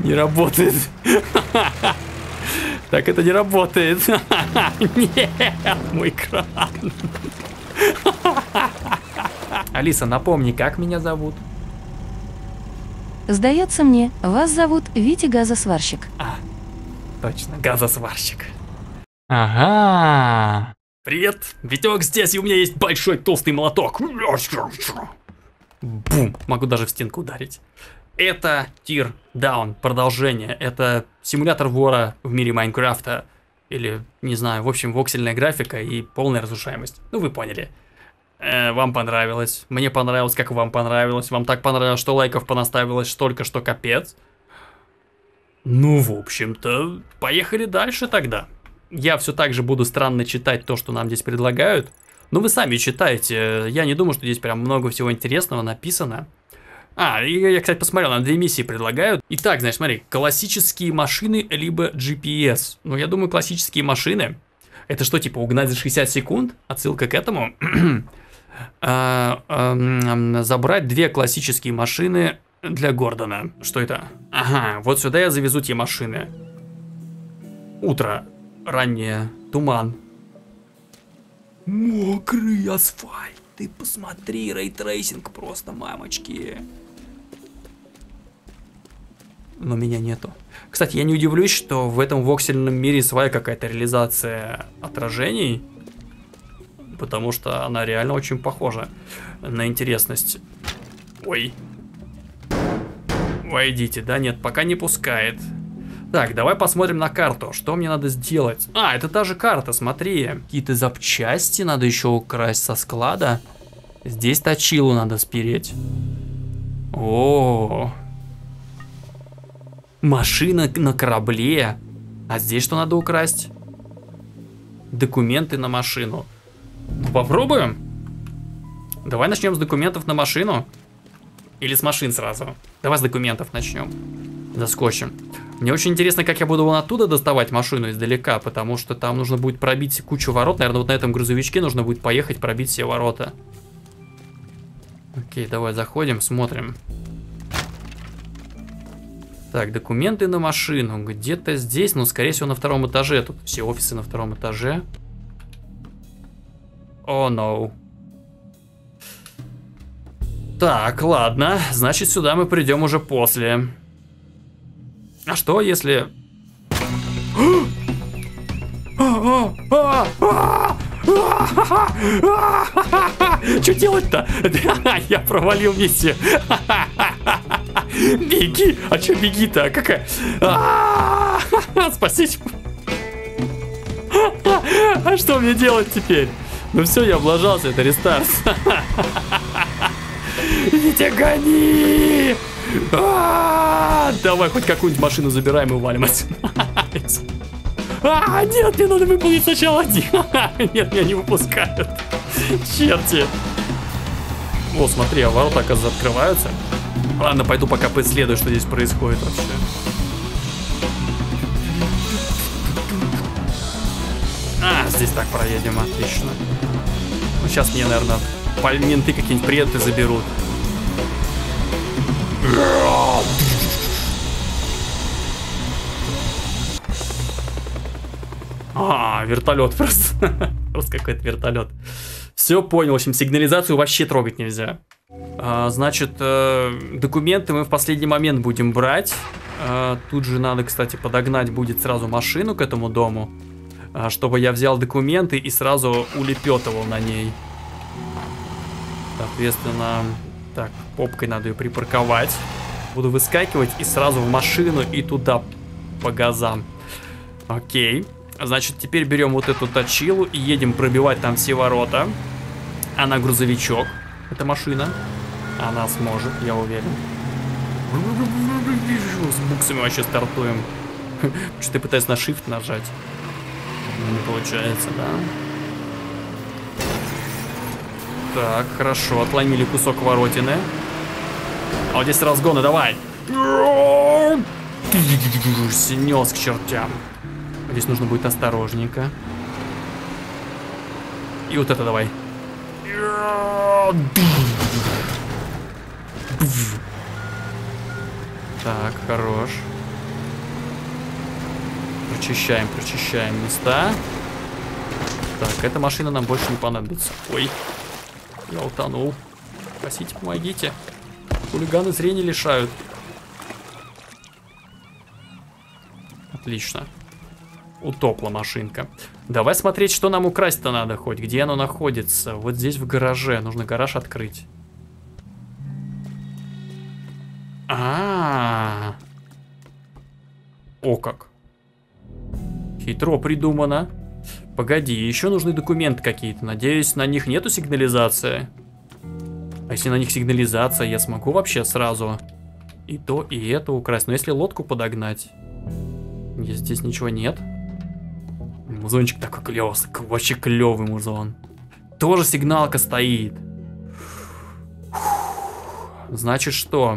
Не работает. Так это не работает. Нет, мой кран. Алиса, напомни, как меня зовут? Сдается мне, вас зовут Витя Газосварщик. Точно, газосварщик. Ага. Привет, Витек здесь, и у меня есть большой толстый молоток. Бум, могу даже в стенку ударить. Это Tear Down, продолжение. Это симулятор вора в мире Майнкрафта. Или, не знаю, в общем, воксельная графика и полная разрушаемость. Ну, вы поняли. Вам понравилось. Мне понравилось, как вам понравилось. Вам так понравилось, что лайков понаставилось столько, что капец. Ну, в общем-то, поехали дальше тогда. Я все так же буду странно читать то, что нам здесь предлагают. Но вы сами читаете. Я не думаю, что здесь прям много всего интересного написано. И я, кстати, посмотрел, нам 2 миссии предлагают. Итак, значит, смотри, классические машины, либо GPS. Ну, я думаю, классические машины. Это что, типа, угнать за 60 секунд? Отсылка к этому. Забрать 2 классические машины для Гордона. Что это? Ага, вот сюда я завезу те машины. Утро. Раннее. Туман. Мокрый асфальт. Ты посмотри, рейтрейсинг просто, мамочки. Но меня нету. Кстати, я не удивлюсь, что в этом воксельном мире своя какая-то реализация отражений. Потому что она реально очень похожа на интересность. Ой. Войдите, да? Нет, пока не пускает. Так, давай посмотрим на карту. Что мне надо сделать? Это та же карта, смотри. Какие-то запчасти надо еще украсть со склада. Здесь точилу надо спереть. О, машина на корабле. А здесь что надо украсть? Документы на машину. Ну, попробуем. Давай начнем с документов на машину. Или с машин сразу. Давай с документов начнем. Заскочим. Мне очень интересно, как я буду вон оттуда доставать машину издалека, потому что там нужно будет пробить кучу ворот. Наверное, вот на этом грузовичке нужно будет поехать пробить все ворота. Окей, давай заходим, смотрим. Так, документы на машину. Где-то здесь, но скорее всего на 2-м этаже. Тут все офисы на 2-м этаже. О, no. Так, ладно. Значит, сюда мы придем уже после. А что, если... Что делать-то? Я провалил миссию. Беги! А что беги-то? Какая? Спасите. А что мне делать теперь? Ну все, я облажался, это рестарт. Витя, гони! Давай хоть какую-нибудь машину забираем и валим отсюда. Нет, мне надо выполнить сначала один. Нет, меня не выпускают. Черти. О, смотри, а ворота, оказывается, открываются. Ладно, пойду пока поисследую, что здесь происходит вообще. Здесь так проедем, отлично. Ну, сейчас мне, наверное, менты какие-нибудь приедут и заберут. Вертолет просто. Просто какой-то вертолет. Все понял. В общем, сигнализацию вообще трогать нельзя. Значит, документы мы в последний момент будем брать. Тут же надо, кстати, подогнать будет сразу машину к этому дому, чтобы я взял документы и сразу улепетывал на ней. Соответственно, так, попкой надо ее припарковать. Буду выскакивать и сразу в машину и туда по газам. Окей. Значит, теперь берем вот эту точилу и едем пробивать там все ворота. Она грузовичок. Это машина. Она сможет, я уверен. С буксами вообще стартуем. Что-то я пытаюсь на shift нажать. Не получается, да? Так, хорошо. Отломили кусок воротины. А вот здесь разгоны, давай. Снес к чертям. Здесь нужно будет осторожненько. И вот это давай. Так, хорош. Прочищаем места. Так, эта машина нам больше не понадобится. Ой, я утонул. Спасите, помогите. Хулиганы зрения лишают. Отлично. Утопла машинка. Давай смотреть, что нам украсть-то надо хоть. Где оно находится? Вот здесь в гараже. Нужно гараж открыть. А-а-а. О как. Хитро придумано. Погоди, еще нужны документы какие-то. Надеюсь, на них нету сигнализации. А если на них сигнализация, я смогу вообще сразу и то, и это украсть. Но если лодку подогнать, здесь ничего нет. Музончик такой клевый, вообще клевый музон. Тоже сигналка стоит. Значит, что?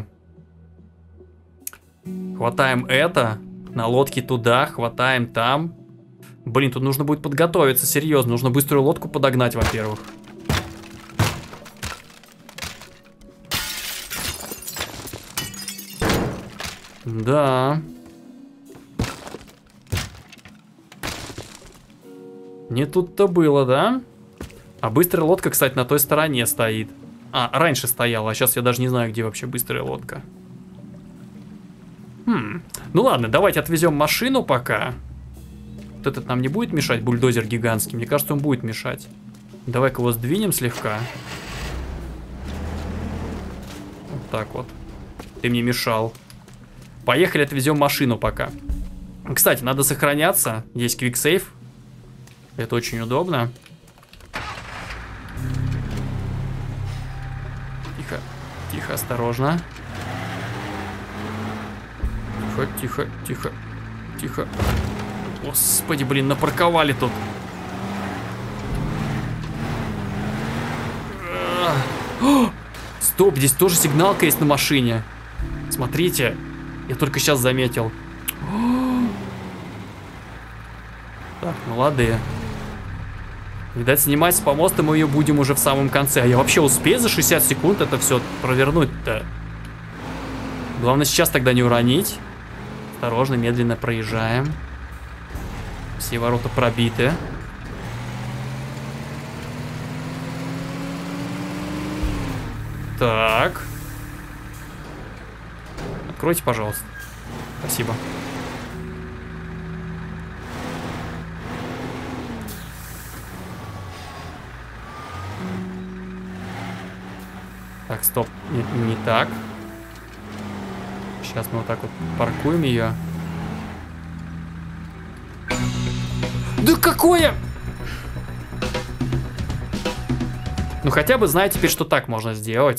Хватаем это, на лодке туда, хватаем там. Блин, тут нужно будет подготовиться, серьезно. Нужно быструю лодку подогнать, во-первых. Да. Не тут-то было, да? А быстрая лодка, кстати, на той стороне стоит. А, раньше стояла, а сейчас я даже не знаю, где вообще быстрая лодка. Ну ладно, давайте отвезем машину пока. Вот этот нам не будет мешать, бульдозер гигантский. Мне кажется, он будет мешать. Давай-ка его сдвинем слегка. Вот так вот. Ты мне мешал. Поехали, отвезем машину пока. Кстати, надо сохраняться. Есть квиксейв. Это очень удобно. Тихо, тихо, осторожно. Тихо, тихо, тихо, тихо. Господи, блин, напарковали тут. О, стоп, здесь тоже сигналка есть на машине. Смотрите, я только сейчас заметил. Так, молодые. Видать, снимать с помоста мы ее будем уже в самом конце. А я вообще успею за 60 секунд это все провернуть-то? Главное сейчас тогда не уронить. Осторожно, медленно проезжаем. Все ворота пробиты. Так. Откройте, пожалуйста. Спасибо. Так, стоп. Нет, не так. Сейчас мы вот так вот паркуем ее. Да какое? Ну хотя бы знаю теперь, что так можно сделать.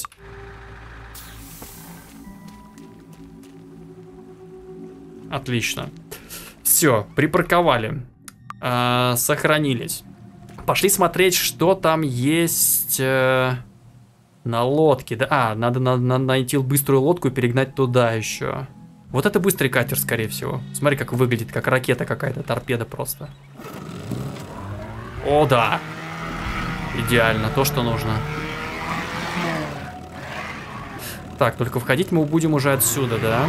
Отлично. Все, припарковали. Сохранились. Пошли смотреть, что там есть на лодке. Да, надо найти быструю лодку и перегнать туда еще. Вот это быстрый катер, скорее всего. Смотри, как выглядит, как ракета какая-то, торпеда просто. О, да. Идеально, то, что нужно. Так, только входить мы будем уже отсюда, да?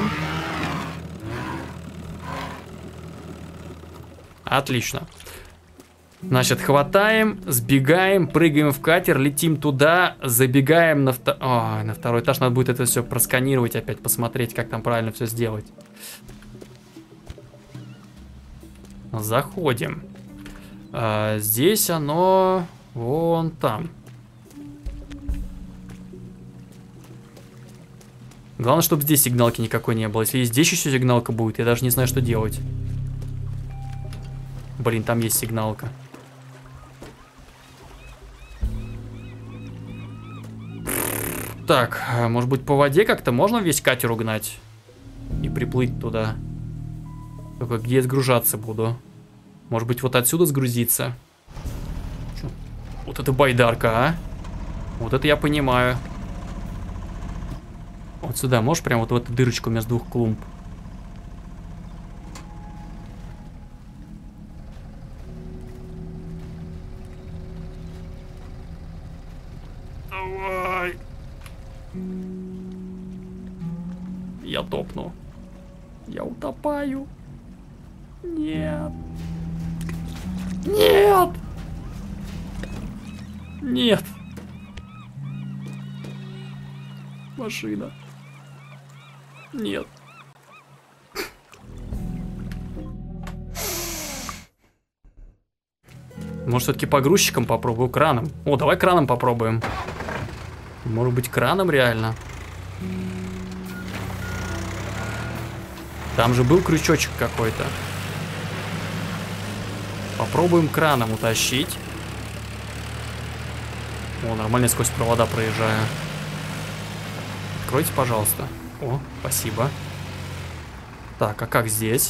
Отлично. Значит, хватаем, сбегаем, прыгаем в катер, летим туда, забегаем на, на второй этаж. Надо будет это все просканировать опять, посмотреть, как там правильно все сделать. Заходим. Здесь оно вон там. Главное, чтобы здесь сигналки никакой не было. Если здесь еще сигналка будет, я даже не знаю, что делать. Блин, там есть сигналка. Так, может быть, по воде как-то можно весь катер угнать и приплыть туда? Только где я сгружаться буду? Может быть, вот отсюда сгрузиться? Чё? Вот это байдарка, а? Вот это я понимаю. Вот сюда можешь прям вот в эту дырочку между двух клумб? Давай. Я топну. Я утопаю. Нет. Нет. Нет. Машина. Нет. Может, все-таки погрузчиком попробую, краном. О, давай краном попробуем. Может быть, краном реально. Там же был крючочек какой-то. Попробуем краном утащить. О, нормально сквозь провода проезжаю. Откройте, пожалуйста. О, спасибо. Так, а как здесь?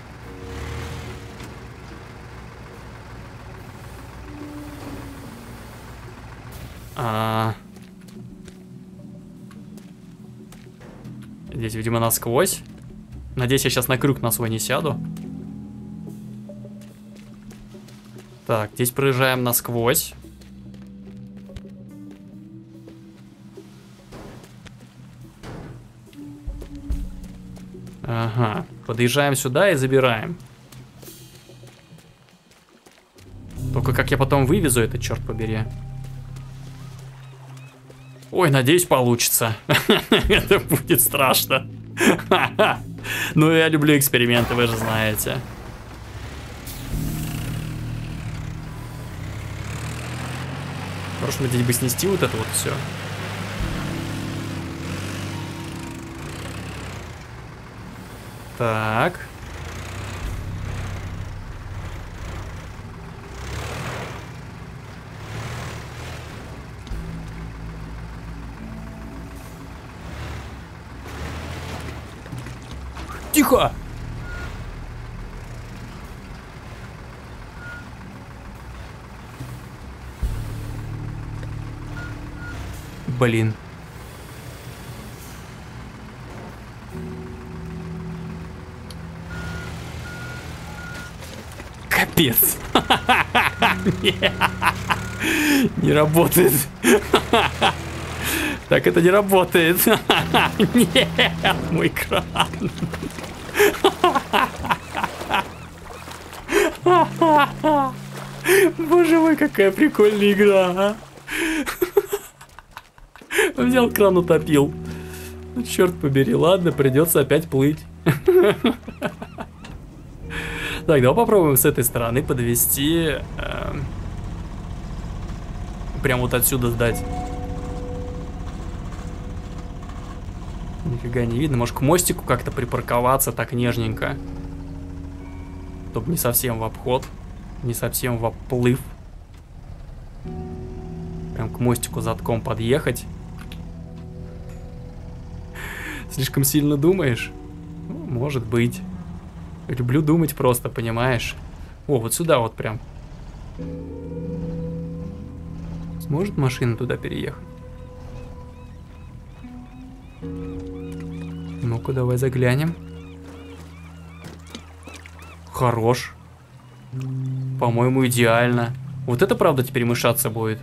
Здесь, видимо, насквозь. Надеюсь, я сейчас на крюк на свой не сяду. Так, здесь проезжаем насквозь. Ага, подъезжаем сюда и забираем. Только как я потом вывезу это, черт побери. Ой, надеюсь, получится. Это будет страшно. Ну, я люблю эксперименты, вы же знаете. Хорошо, надеюсь, бы снести вот это вот все. Так. Тихо! Блин. Капец. Не работает. Так это не работает. Нет, мой кран. Боже мой, какая прикольная игра. Взял кран, утопил. Ну, черт побери, ладно, придется опять плыть. Так, давай попробуем с этой стороны подвести. Прям вот отсюда сдать. Нифига не видно. Может, к мостику как-то припарковаться так нежненько. Чтобы не совсем в обход. Не совсем в оплыв. Прям к мостику задком подъехать. Слишком сильно думаешь? Ну, может быть. Люблю думать просто, понимаешь? О, вот сюда вот прям. Сможет машина туда переехать? Ну-ка, давай заглянем. Хорош. По-моему, идеально. Вот это, правда, теперь мышаться будет.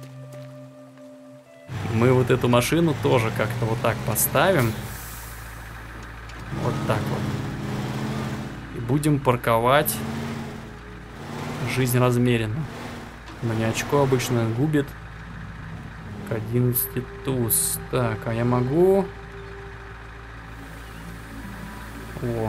Мы вот эту машину тоже как-то вот так поставим. Вот так вот. И будем парковать. Жизнь размеренно. Мне очко обычно губит. К 11 туз. Так, а я могу... О.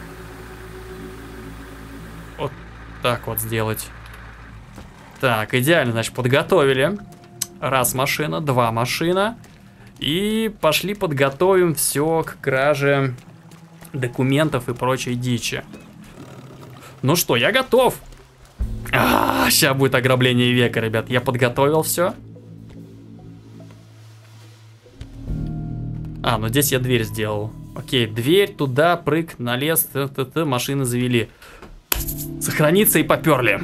Вот так вот сделать. Так, идеально, значит, подготовили. Раз машина, два машина. И пошли подготовим все к краже документов и прочей дичи. Ну что, я готов. Сейчас будет ограбление века, ребят. Я подготовил все. Ну здесь я дверь сделал. Окей, дверь, туда, прыг, на лес, машины завели. Сохраниться и поперли.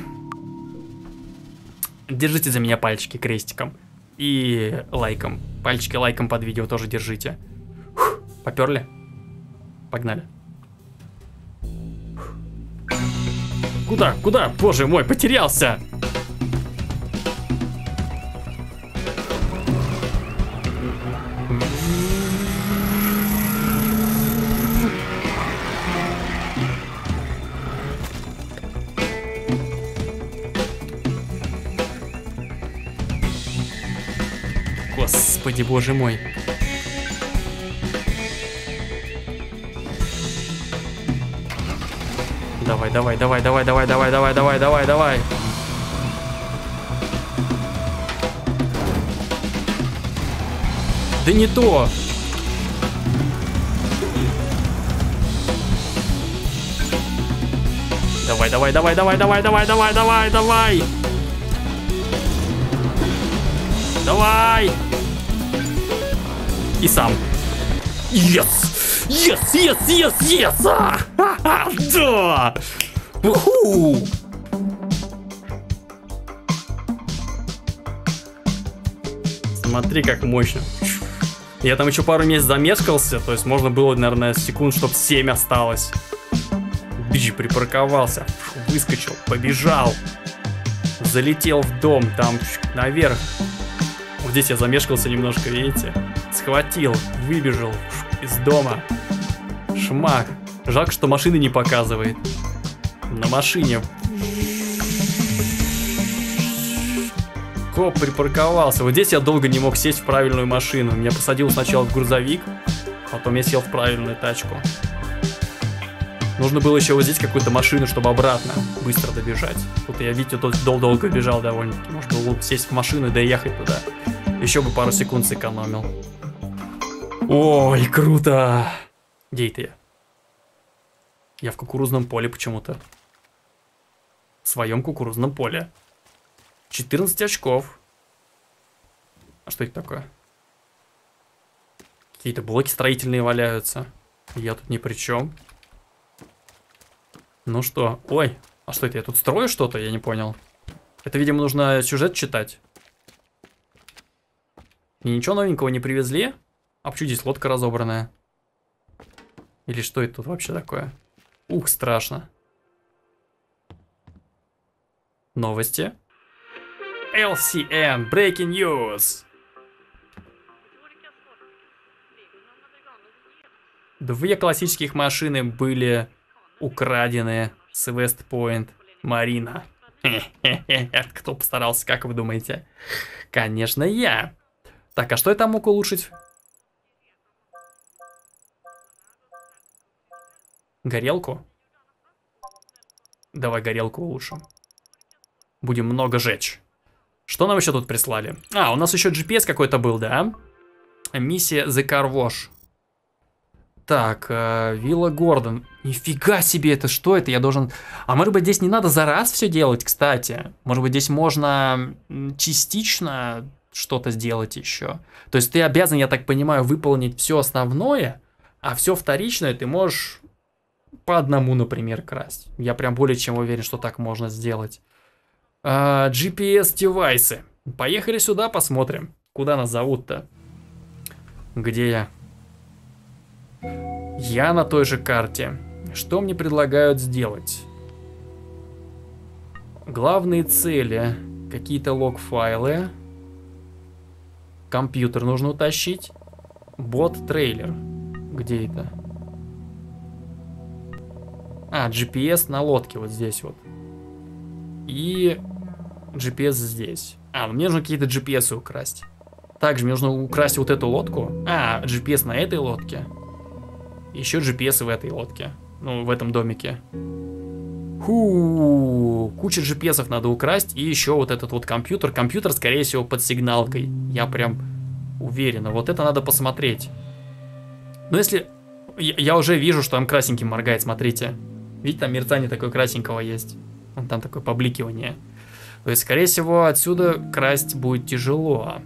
Держите за меня пальчики крестиком. И лайком. Пальчики лайком под видео тоже держите. Поперли. Погнали. Куда? Куда? Боже мой, потерялся. Господи, боже мой. Давай, давай, давай, давай, давай, давай, давай, давай, давай, давай. Да не то. Давай, давай, давай, давай, давай, давай, давай, давай, давай. Давай. И сам. Yes! Yes, yes, yes, yes! Да! Уху! Смотри, как мощно. Я там еще пару месяцев замешкался, то есть можно было, наверное, секунд, чтоб 7 осталось. Бич, припарковался, выскочил, побежал. Залетел в дом, там наверх. Вот здесь я замешкался немножко, видите? Схватил, выбежал из дома. Шмак. Жалко, что машины не показывает. На машине. Коп припарковался. Вот здесь я долго не мог сесть в правильную машину. Меня посадил сначала в грузовик, потом я сел в правильную тачку. Нужно было еще вот здесь какую-то машину, чтобы обратно быстро добежать. Тут я, видите, тут долго бежал довольно-таки. Можно было сесть в машину и доехать туда. Еще бы пару секунд сэкономил. Ой, круто! Где это я? Я в кукурузном поле почему-то. В своем кукурузном поле. 14 очков. А что это такое? Какие-то блоки строительные валяются. Я тут ни при чем. Ну что? Ой, а что это? Я тут строю что-то? Я не понял. Это, видимо, нужно сюжет читать. И ничего новенького не привезли? А почему здесь лодка разобранная? Или что это тут вообще такое? Ух, страшно. Новости. LCN Breaking News. 2 классических машины были украдены с West Point Marina. Кто постарался, как вы думаете? Конечно, я. Так, а что я там мог улучшить? Горелку? Давай горелку улучшим. Будем много жечь. Что нам еще тут прислали? А, у нас еще GPS какой-то был, да? Миссия The Car Wash. Так, Вилла Гордон. Нифига себе, это что это? Я должен... А может быть, здесь не надо за раз все делать, кстати? Может быть, здесь можно частично что-то сделать еще? То есть ты обязан, я так понимаю, выполнить все основное, а все вторичное ты можешь по одному, например, красть. Я прям более чем уверен, что так можно сделать. GPS-девайсы. Поехали сюда, посмотрим. Куда нас зовут-то? Где я? Я на той же карте. Что мне предлагают сделать? Главные цели. Какие-то лог-файлы. Компьютер нужно утащить. Бот-трейлер. Где это? А, GPS на лодке вот здесь вот. И GPS здесь. А, мне нужно какие-то GPS украсть. Также мне нужно украсть вот эту лодку. А, GPS на этой лодке. Еще GPS в этой лодке. Ну, в этом домике. Куча GPS надо украсть. И еще вот этот вот компьютер. Компьютер, скорее всего, под сигналкой. Я прям уверен. Вот это надо посмотреть. Но если... Я уже вижу, что там красненьким моргает, смотрите. Видите, там мерцание такое красненького есть. Вон там такое побликивание. То есть, скорее всего, отсюда красть будет тяжело.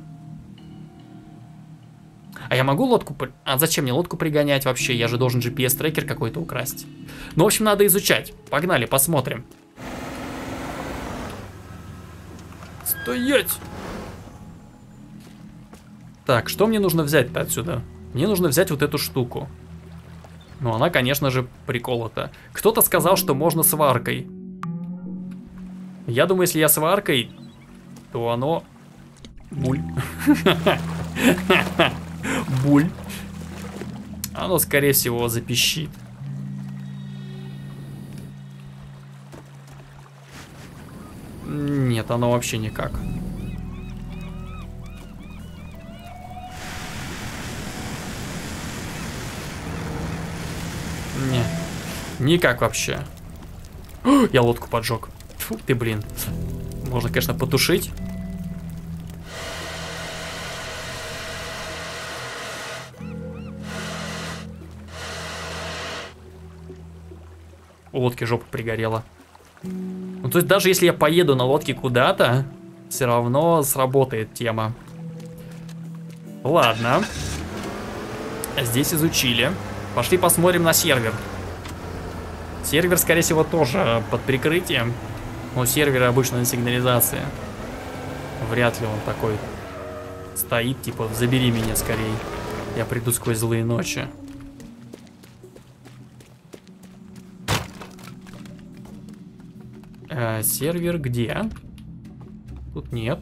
А я могу лодку... А зачем мне лодку пригонять вообще? Я же должен GPS-трекер какой-то украсть. Ну, в общем, надо изучать. Погнали, посмотрим. Стоять! Так, что мне нужно взять-то отсюда? Мне нужно взять вот эту штуку. Ну, она, конечно же, приколота. Кто-то сказал, что можно сваркой. Я думаю, если я сваркой, то оно... Буль. Буль. Оно, скорее всего, запищит. Нет, оно вообще никак. Никак вообще. О, я лодку поджег. Фу ты, блин. Можно, конечно, потушить. У лодки жопа пригорела. Ну, то есть даже если я поеду на лодке куда-то, все равно сработает тема. Ладно. Здесь изучили. Пошли посмотрим на сервер. Сервер, скорее всего, тоже под прикрытием. Но сервер обычно на сигнализации. Вряд ли он такой стоит, типа, забери меня скорей. Я приду сквозь злые ночи. Сервер где? Тут нет.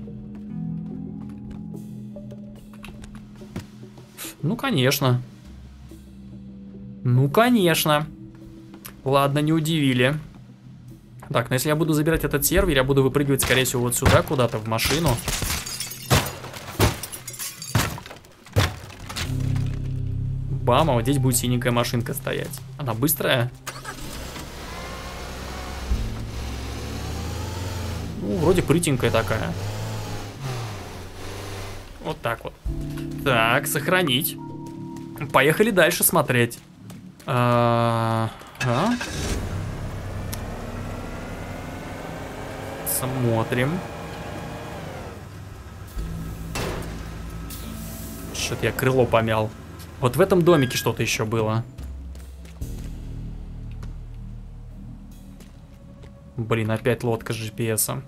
Ну, конечно. Ну, конечно. Ладно, не удивили. Так, но если я буду забирать этот сервер, я буду выпрыгивать, скорее всего, вот сюда куда-то, в машину. Бам, а вот здесь будет синенькая машинка стоять. Она быстрая? Ну, вроде прытенькая такая. Вот так вот. Так, сохранить. Поехали дальше смотреть. Смотрим. Что-то я крыло помял. Вот в этом домике что-то еще было. Блин, опять лодка с GPS-ом.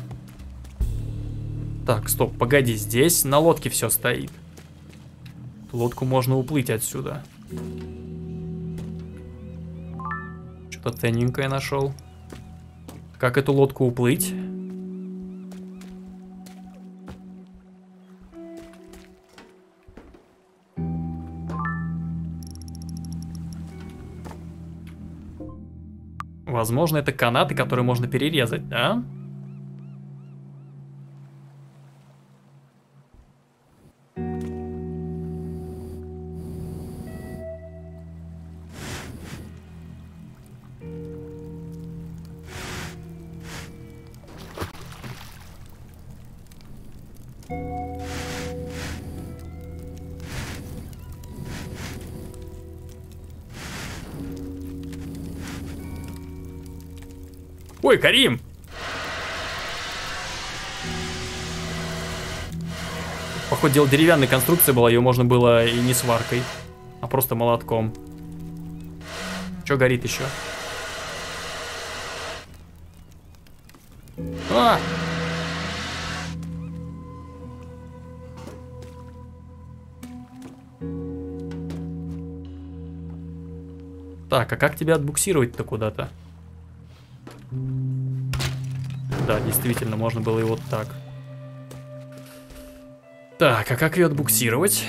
Так, стоп, погоди, здесь на лодке все стоит. Лодку можно уплыть отсюда. Что-то ценненькое нашел. Как эту лодку уплыть? Возможно, это канаты, которые можно перерезать, да? Ой, Карим! Походу, дело деревянной конструкции была, ее можно было и не сваркой, а просто молотком. Че горит еще? А! Так, а как тебя отбуксировать-то куда-то? Да, действительно, можно было и вот так. Так, а как ее отбуксировать?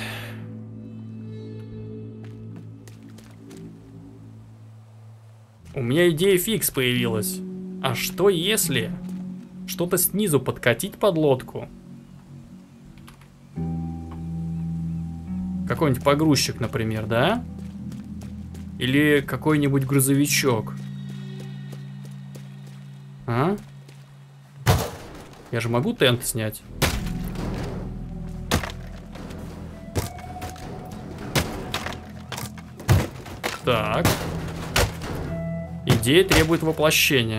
У меня идея фикс появилась. А что если что-то снизу подкатить под лодку? Какой-нибудь погрузчик, например, да? Или какой-нибудь грузовичок? А? Я же могу тент снять? Так. Идея требует воплощения.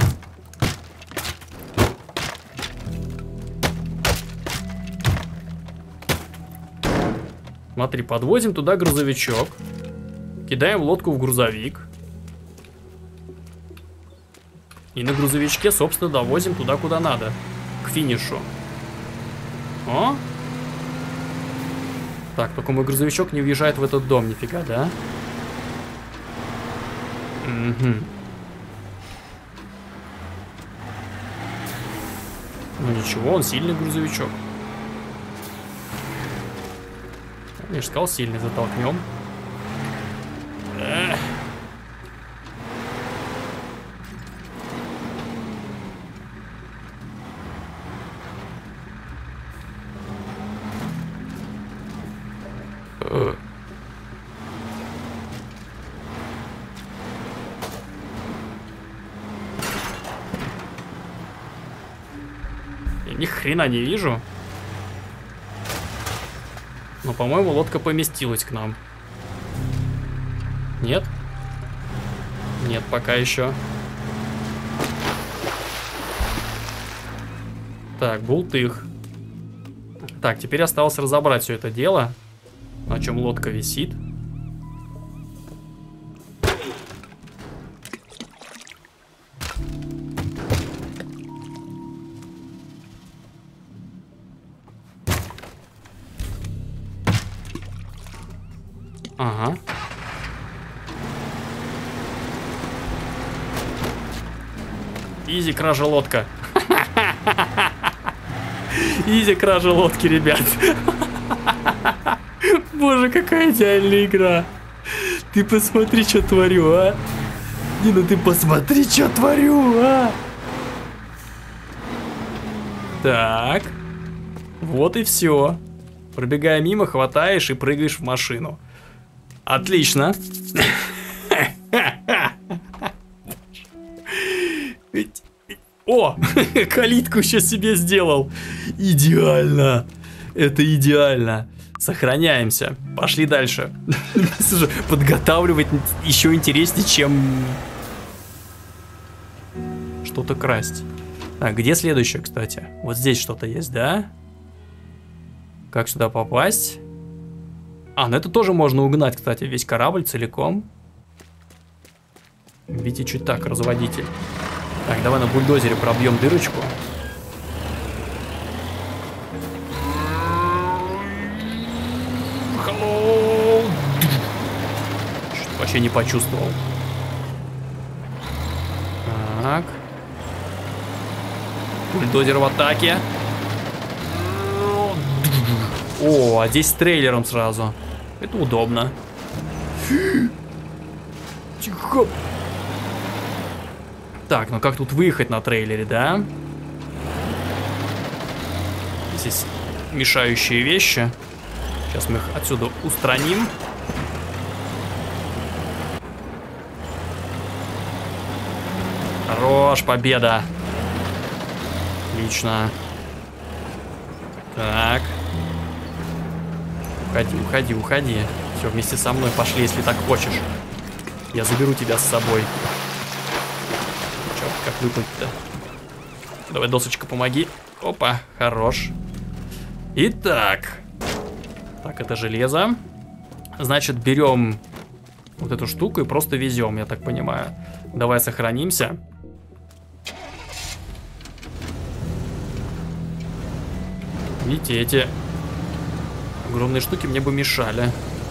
Смотри, подвозим туда грузовичок. Кидаем лодку в грузовик. И на грузовичке, собственно, довозим туда, куда надо. К финишу. О! Так, только мой грузовичок не въезжает в этот дом, нифига, да? Угу. Ну ничего, он сильный грузовичок. Я же сказал, сильный, затолкнем. Ни хрена не вижу. Но, по-моему, лодка поместилась к нам. Нет? Нет, пока еще. Так, бултых. Так, теперь осталось разобрать все это дело. На чем лодка висит. Ага. Изи кража лодка. Изи кража лодки, ребят. Боже, какая идеальная игра. Ты посмотри, что творю, а. Дина, ты посмотри, что творю, а. Так. Вот и все. Пробегая мимо, хватаешь и прыгаешь в машину. Отлично. О, калитку еще себе сделал. Идеально. Это идеально. Сохраняемся. Пошли дальше. Подготавливать еще интереснее, чем что-то красть. Так, где следующее, кстати? Вот здесь что-то есть, да? Как сюда попасть? А, ну это тоже можно угнать, кстати, весь корабль целиком. Видите, чуть так, разводитель. Так, давай на бульдозере пробьем дырочку. Hello. Что-то вообще не почувствовал. Так. Бульдозер в атаке. О, а здесь с трейлером сразу. Это удобно. Тихо. Так, ну как тут выехать на трейлере, да? Здесь мешающие вещи. Сейчас мы их отсюда устраним. Хорош, победа. Отлично. Так. Уходи, уходи, уходи. Все, вместе со мной пошли, если так хочешь. Я заберу тебя с собой. Черт, как выплыть-то? Давай, досочка, помоги. Опа, хорош. Итак. Так, это железо. Значит, берем вот эту штуку и просто везем, я так понимаю. Давай сохранимся. Видите, эти огромные штуки мне бы мешали.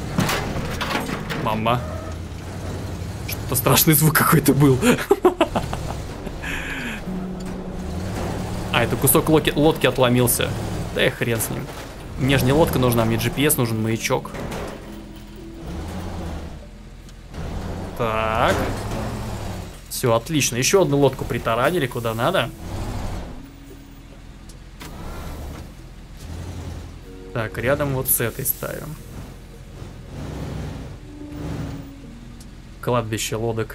Мама. Что-то страшный звук какой-то был. А, это кусок лодки отломился. Да и хрен с ним. Мне же не лодка нужна, мне GPS нужен, маячок. Так. Все, отлично. Еще одну лодку притаранили куда надо. Так, рядом вот с этой ставим. Кладбище лодок.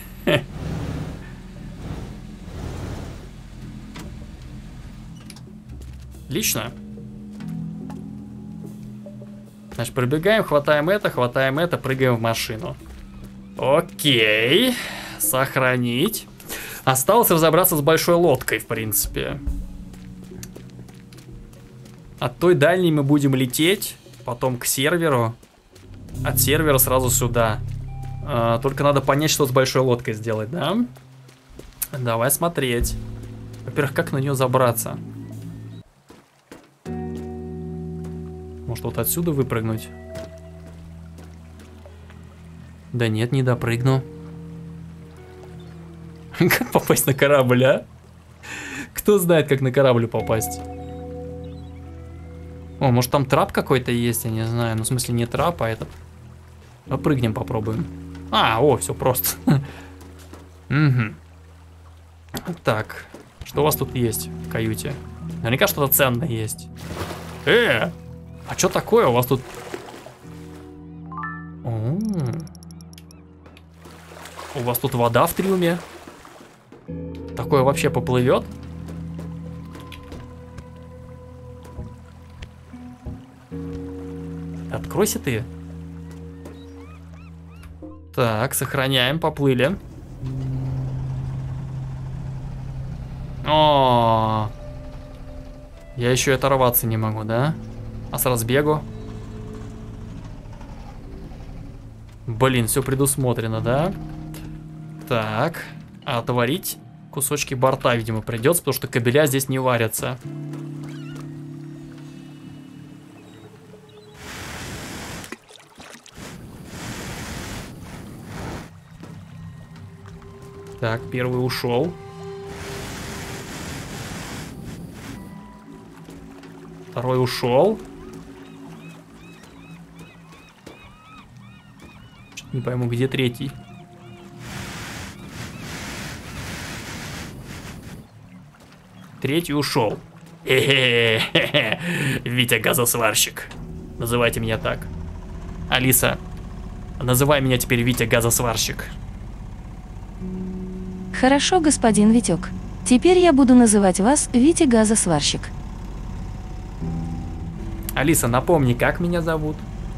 Отлично. Значит, пробегаем, хватаем это, прыгаем в машину. Окей. Сохранить. Осталось разобраться с большой лодкой, в принципе. От той дальней мы будем лететь, потом к серверу. От сервера сразу сюда. Только надо понять, что с большой лодкой сделать, да? Давай смотреть. Во-первых, как на нее забраться? Может, вот отсюда выпрыгнуть? Да нет, не допрыгну. Как попасть на корабль, а? Кто знает, как на корабль попасть? О, может там трап какой-то есть, я не знаю. Ну, в смысле, не трап, а этот. Попрыгнем, попробуем. А, о, все просто. Угу. Так, что у вас тут есть в каюте? Наверняка что-то ценное есть. А что такое у вас тут? У вас тут вода в трюме? Такое вообще поплывет? Закройся ты. Так, сохраняем, поплыли. О, я еще и оторваться не могу, да? А с разбегу? Блин, все предусмотрено, да? Так, а отварить кусочки борта, видимо, придется, потому что кабеля здесь не варятся. Так, первый ушел. Второй ушел. Не пойму, где третий. Третий ушел. Витя газосварщик. Называйте меня так. Алиса, называй меня теперь Витя газосварщик. Хорошо, господин Витек. Теперь я буду называть вас Витя газосварщик. Алиса, напомни, как меня зовут?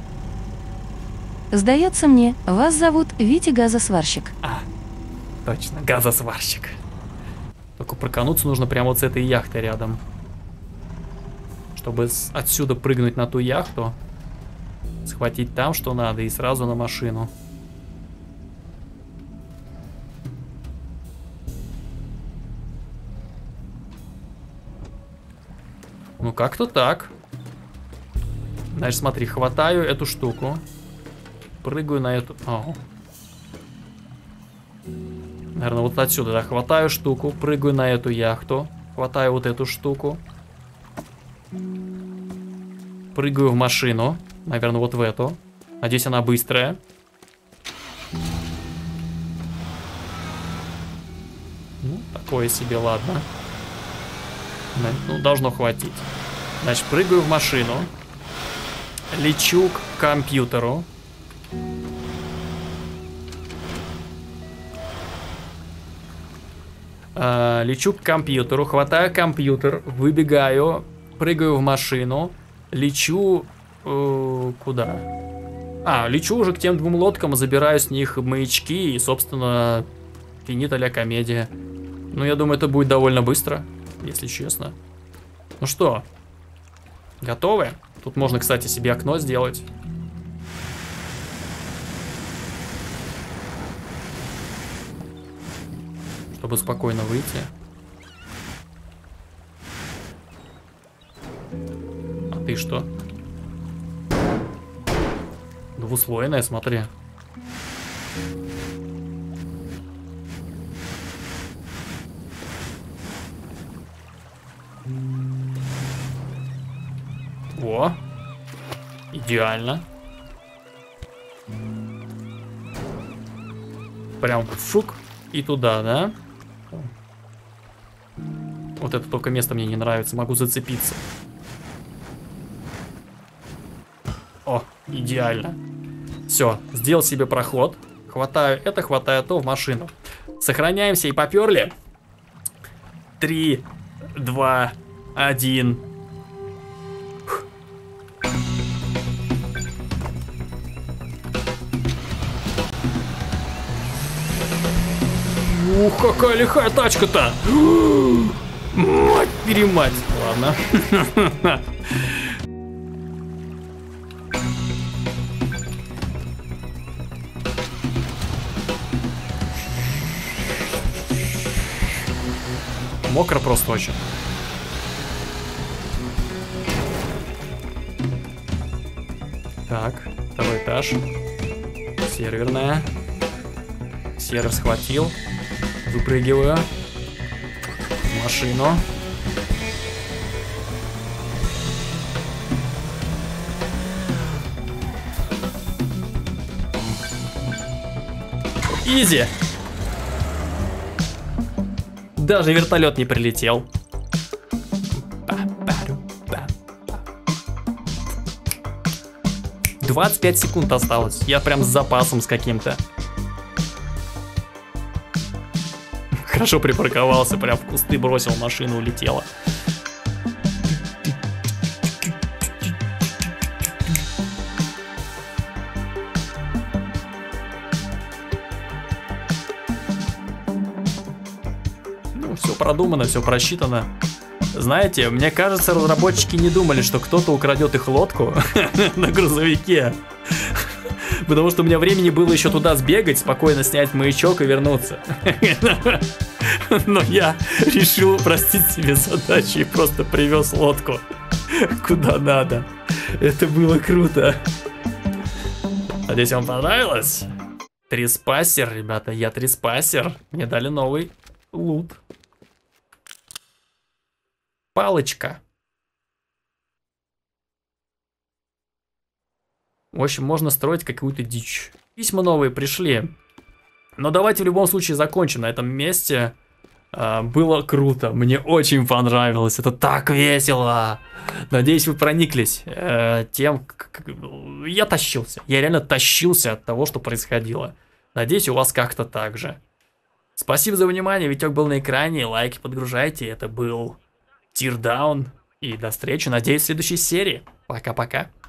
Сдается мне, вас зовут Витя газосварщик. А, точно, газосварщик. Только прокануться нужно прямо вот с этой яхтой рядом. Чтобы отсюда прыгнуть на ту яхту, схватить там, что надо, и сразу на машину. Ну как-то так. Значит, смотри, хватаю эту штуку. Прыгаю на эту... Ау. Наверное, вот отсюда, да. Хватаю штуку, прыгаю на эту яхту. Хватаю вот эту штуку. Прыгаю в машину. Наверное, вот в эту. Надеюсь, она быстрая. Ну, такое себе, ладно. Ну, должно хватить. Значит, прыгаю в машину. Лечу к компьютеру. Лечу к компьютеру, хватаю компьютер, выбегаю, прыгаю в машину, лечу... куда? Лечу уже к тем двум лодкам, забираю с них маячки и, собственно, финита ля комедия. Ну, я думаю, это будет довольно быстро, если честно. Ну что, готовы? Тут можно, кстати, себе окно сделать. Чтобы спокойно выйти. А ты что? Двуслойная, смотри. О, идеально. Прям фук и туда, да? Вот это только место мне не нравится, могу зацепиться. О, идеально. Все, сделал себе проход. Хватаю это, хватаю то в машину. Сохраняемся и поперли. 3, 2, 1. Ух, какая лихая тачка-то! Мать-перемать! Ладно. Мокро просто очень. Так, второй этаж. Серверная. Сервер схватил. Выпрыгиваю. В машину. Изи. Даже вертолет не прилетел. 25 секунд осталось. Я прям с запасом с каким-то. Хорошо припарковался, прям в кусты бросил машину, улетела. все продумано, все просчитано. Знаете, мне кажется, разработчики не думали, что кто-то украдет их лодку на грузовике. Потому что у меня времени было еще туда сбегать, спокойно снять маячок и вернуться. Но я решил упростить себе задачу и просто привез лодку куда надо. Это было круто. Надеюсь, вам понравилось. Треспассер, ребята, я треспассер. Мне дали новый лут. Палочка. В общем, можно строить какую-то дичь. Письма новые пришли. Но давайте в любом случае закончим на этом месте. Было круто. Мне очень понравилось. Это так весело. Надеюсь, вы прониклись тем, как... Я тащился. Я реально тащился от того, что происходило. Надеюсь, у вас как-то так же. Спасибо за внимание. Витек был на экране. Лайки подгружайте. Это был Teardown. И до встречи, надеюсь, в следующей серии. Пока-пока.